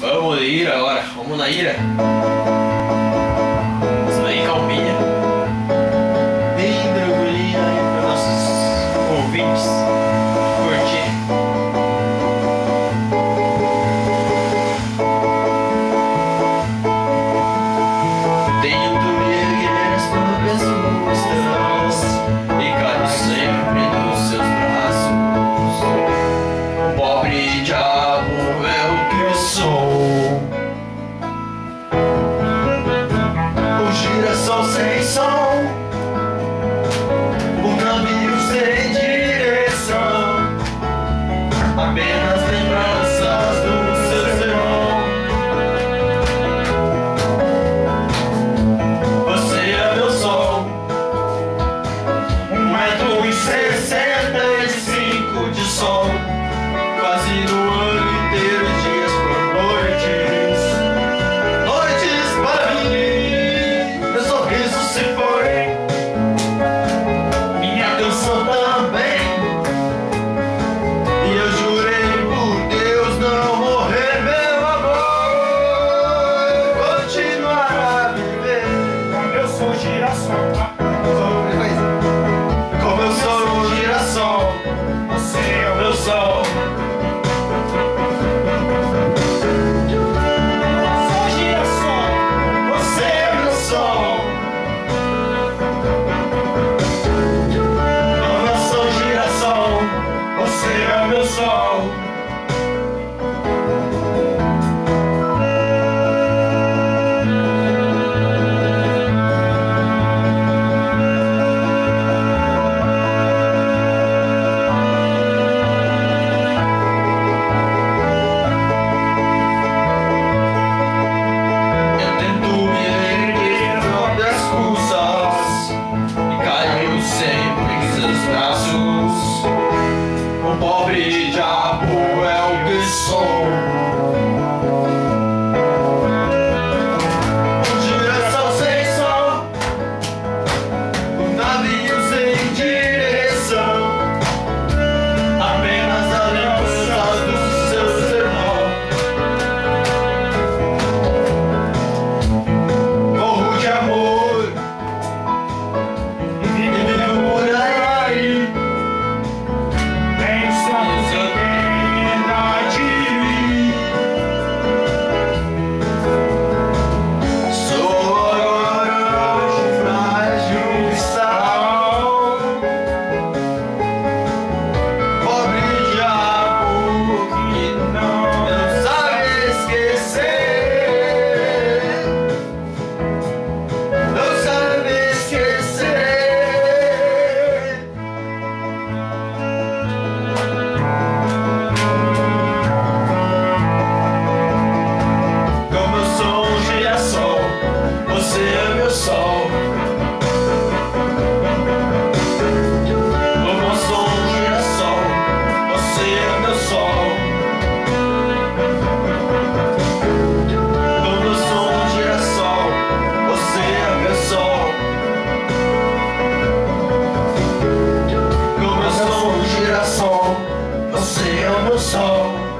Vamos na ira agora, vamos na ira. Isso aí, calminha. Bem tranquilinha aí para nossos ouvintes curtir. Tenho dormido que minhas próprias mãos e caio sempre nos seus braços. O pobre diabo é o que sou. O girassol sem som, o navio sem direção, apenas lembranças do seu sermão. Você é meu sol, 1,65 m de sol, quase no ano inteiro, dias por noites, noites para mim. Meu sorriso se foi, minha canção também, e eu jurei por Deus não morrer, meu amor, continuar a viver. Como eu sou girassol, Como eu sou um girassol, você é o meu sol. sou girassol, Você é meu sol. Como eu sou girassol, você é meu sol. Eu tento me erguer próprias forças e caio sempre em seus braços. O pobre diabo é o que sou. O girassol sem som, o navio sem direção, apenas a lembrança do seu sermão. Morro de amor e vivo por aí, pensando em eternidade. sou agora um frágil cristal. Pobre diabo que não sabe esquecer, não sabe esquecer. Como eu sou um girassol, você é meu sol. Como eu sou um girassol, você é meu sol. Como eu sou um girassol, você é meu sol. Como eu sou um girassol, você é o meu sol.